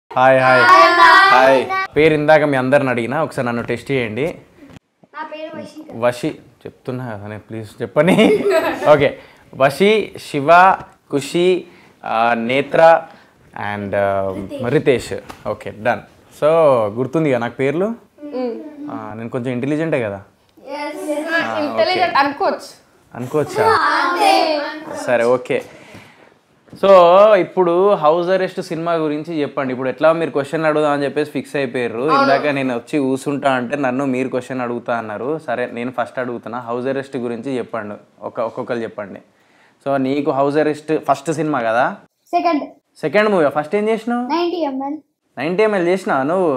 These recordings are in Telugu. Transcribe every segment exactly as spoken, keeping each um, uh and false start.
హాయ్ హాయ్ హాయ్ పేరు ఇందాక మీ అందరిని అడిగినా ఒకసారి నన్ను టెస్ట్ చేయండి. వషి చెప్తున్నా కదా ప్లీజ్ చెప్పండి. Okay, Vashi, Shiva, Khushi, Netra and Ritesh. Okay done. So గుర్తుంది కదా నాకు పేర్లు? నేను కొంచెం ఇంటెలిజెంటే కదా? అనుకోవచ్చా? సరే ఓకే. సో ఇప్పుడు హౌస్ అరెస్ట్ సినిమా గురించి చెప్పండి. ఇప్పుడు ఎట్లా మీరు క్వశ్చన్ అడుగుదాం అని చెప్పేసి ఫిక్స్ అయిపోయారు. ఇందాక నేను వచ్చి కూర్చుంటా అంటే నన్ను మీరు క్వశ్చన్ అడుగుతా అన్నారు. సరే నేను ఫస్ట్ అడుగుతున్నా, హౌస్ అరెస్ట్ గురించి చెప్పండి. ఒక ఒక్కొక్కరు చెప్పండి. సో నీకు హౌస్ అరెస్ట్ ఫస్ట్ సినిమా కదా? Second second movie. ఫస్ట్ ఏం చేసినావు? నైంటీ ఎంఎల్ నైంటీ ఎంఎల్ చేసినావు నువ్వు?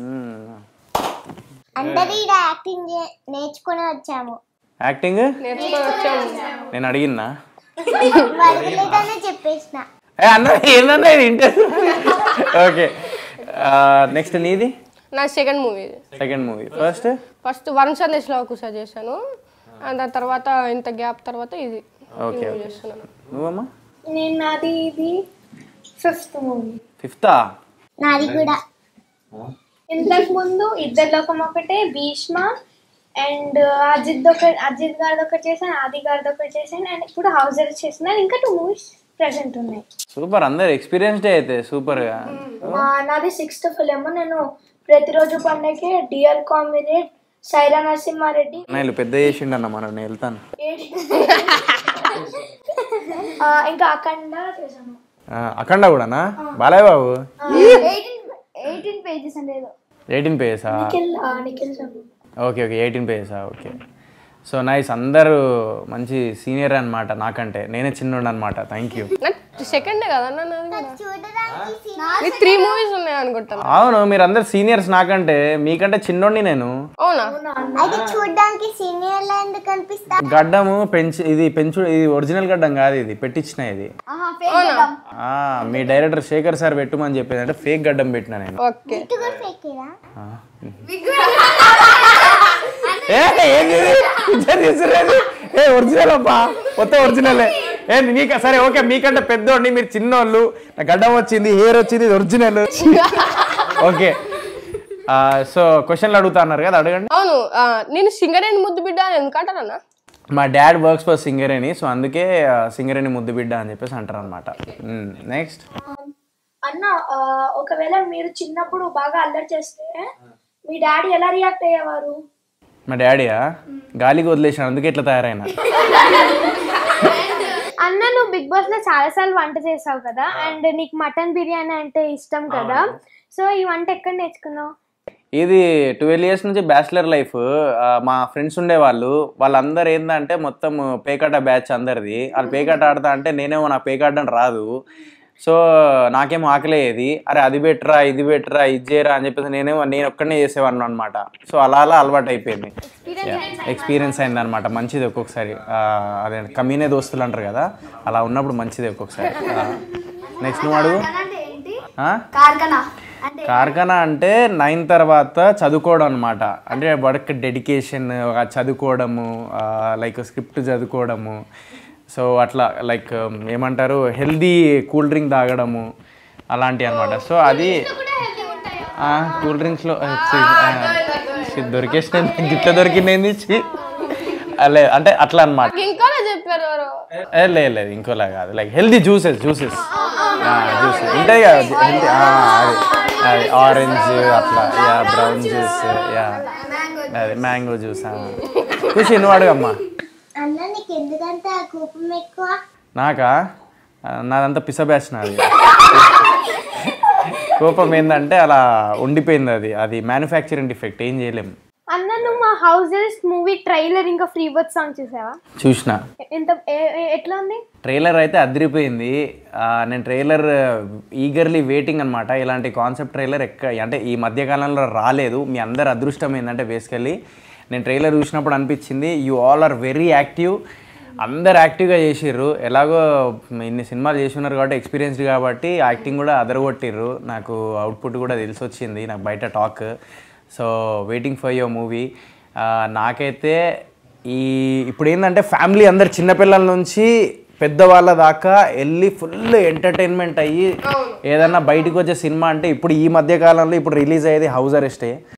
యాక్టింగ్ నేర్చుకుని వచ్చాము. యాక్టింగ్ నేను అడిగినా చెప్పేసిన అన్న ఏందన్నా ఇది ఇంటర్. ఓకే నెక్స్ట్ నీది? నా second movie. Second movie. First first Varun Sandesh లో కుష చేశాను. దాని తర్వాత ఇంత గ్యాప్ తర్వాత ఇది చేస్తున్నాను. నువ్వమ్మా? నేను నాది ఇది ఫిఫ్త్ మూవీ. ఫిఫ్తా? నాది కూడా. ఇంతకు ముందు ఇద్దరు లోకం ఒకటే, భీష్మ అండ్ అజిత్ ఒక అజిత్ గారిది ఒకటి చేశాను, ఆది గారిది ఒకటి చేశాను, అండ్ ఇప్పుడు హౌస్ అరెస్ట్ చేస్తున్నాను. ఇంకా టూ మూవీస్ ప్రెసెంట్ ఉన్నాయి. సూపర్, అందరు ఎక్స్పీరియన్స్డ్ అయితే సూపర్ గా. నాది సిక్స్త్ ఫిలిం. నేను ప్రతిరోజు పండగకి డియర్ కామ్రేడ్, సైరా నరసింహారెడ్డి నేను పెద్ద చేసిండు అన్న మనం నేను వెళ్తాను. ఇంకా అఖండ చేశాను. అఖండ కూడానా? బాలయ్య బాబు ఎయిటీన్ పేజెస్ అంటే ఎయిటీన్ పేజెసా? నిఖిల్ ఓకే ఓకే ఎయిటీన్ పేజెసా? ఓకే. సో నైస్, అందరూ మంచి సీనియర్ అనమాట నాకంటే. నేనే చిన్నోడు అనమాట. Thank you. సెకండ్ కదా త్రీ మూవీస్ ఉన్నాయి అనుకుంటాను. అవును, మీరు అందరు సీనియర్స్ నాకంటే. మీకంటే చిన్నోడిని నేను. అవునా? చూడడానికి సీనియర్ లా ఎందుకు అనిపిస్తా? గడ్డము పెంచి ఇది పెంచు ఇది ఒరిజినల్ గడ్డం కాదు, ఇది పెట్టించిన. ఇది మీ డైరెక్టర్ శేఖర్ సార్ పెట్టుమని చెప్పేది అంటే ఫేక్ గడ్డం పెట్టినా నేను. ఓకే. ఒరిజినల్ అబ్బా, మొత్తం ఒరిజినలే. ఏ నీక సరే ఓకే, మీకంటే పెద్దోడిని, మీరు చిన్నోళ్ళు. నా గడ్డం వచ్చింది, హెయిర్ వచ్చింది, ఇది ఒరిజినల్. ఓకే, సో క్వశ్చన్లు అడుగుతా అన్నారు కదా, అడగండి. అవును, నేను సింగరేణి ముద్దు బిడ్డ అని ఎందుకంటారన్నా? మా dad works for Singareni, so అందుకే సింగరేణి ముద్దు బిడ్డ అని చెప్పేసి అంటారు అనమాట. నెక్స్ట్ అన్న, ఒకవేళ మీరు చిన్నప్పుడు బాగా అల్లరి చేస్తే మీ డాడీ ఎలా రియాక్ట్ అయ్యేవారు? మా డాడీయా గాలికి వదిలేసాను, అందుకే ఇట్లా తయారైనా. అన్న, నువ్వు బిగ్ బాస్ లో చాలా సార్లు వంట చేసావు కదా, అండ్ నీకు మటన్ బిర్యానీ అంటే ఇష్టం కదా, సో ఈ వంట ఎక్కడ నేర్చుకున్నావు? ఇది ట్వెల్వ్ ఇయర్స్ నుంచి బ్యాచిలర్ లైఫ్. మా ఫ్రెండ్స్ ఉండేవాళ్ళు, వాళ్ళందరూ ఏంటంటే మొత్తం పేకాట బ్యాచ్ అందరిది. వాళ్ళు పేకాట ఆడతా అంటే నేనేమో నాకు పేకాడడం రాదు. సో నాకేమో ఆకలేది, అరే అది బెటరా ఇది బెటరా ఇది చేయరా అని చెప్పేసి నేనేమో నేను ఒక్కడనే చేసేవాడిని అనమాట. సో అలా అలా అలవాటు అయిపోయింది, ఎక్స్పీరియన్స్ అయింది అనమాట. మంచిది ఒక్కొక్కసారి, అదే కమ్యూనే దోస్తులు అంటారు కదా, అలా ఉన్నప్పుడు మంచిది ఒక్కొక్కసారి. నెక్స్ట్ నువ్వు అడుగు. కార్ఖానా అంటే నైన్ తర్వాత చదువుకోవడం అనమాట. అంటే వర్క్ డెడికేషన్, చదువుకోవడము, లైక్ స్క్రిప్ట్ చదువుకోవడము. సో అట్లా లైక్ ఏమంటారు, హెల్దీ కూల్ డ్రింక్ తాగడము అలాంటివి అనమాట. సో అది కూల్ డ్రింక్స్లో దొరికేసిన గిట్ల దొరికింది లే అంటే అట్లా అనమాట. లేదు లేదు ఇంకోలా కాదు, like healthy juices juices juices ఉంటాయి కదా, హెల్తీ. అది ఆరెంజ్ అట్లా, యా బ్రౌన్ జ్యూస్, యా అదే మ్యాంగో జ్యూస్. ఖుషి నువ్వు అడుగమ్మా. నాకా? నాదంతా పిస బ్యాచ్ నాది. కోపం ఏంటంటే అలా ఉండిపోయింది, అది అది మ్యానుఫ్యాక్చరింగ్ డిఫెక్ట్, ఏం చేయలేము. అన్న, నువ్వు మా హౌస్ అరెస్ట్ మూవీ ట్రైలర్ ఇంకా ఫ్రీ బర్త్ సాంగ్ చూసావా? చూసిన. ఎంత ఎట్లా ఉంది? ట్రైలర్ అయితే అదిరిపోయింది. నేను ట్రైలర్ ఈగర్లీ వెయిటింగ్ అనమాట. ఇలాంటి కాన్సెప్ట్ ట్రైలర్ ఎక్క అంటే ఈ మధ్యకాలంలో రాలేదు. మీ అందరు అదృష్టం ఏంటంటే బేసికల్లీ నేను ట్రైలర్ చూసినప్పుడు అనిపించింది, you all are very active. అందరు యాక్టివ్గా చేసిర్రు. ఎలాగో ఇన్ని సినిమాలు చేసి ఉన్నారు కాబట్టి ఎక్స్పీరియన్స్డ్ కాబట్టి యాక్టింగ్ కూడా అదరగొట్టిర్రు. నాకు అవుట్పుట్ కూడా తెలిసి వచ్చింది నాకు బయట talk. So waiting for your movie. నాకైతే ఈ ఇప్పుడు ఏంటంటే ఫ్యామిలీ అందరు చిన్నపిల్లల నుంచి పెద్దవాళ్ళ దాకా వెళ్ళి ఫుల్ ఎంటర్టైన్మెంట్ అయ్యి ఏదన్నా బయటకు వచ్చే సినిమా అంటే ఇప్పుడు ఈ మధ్య కాలంలో ఇప్పుడు రిలీజ్ అయ్యేది హౌస్ అరెస్టే.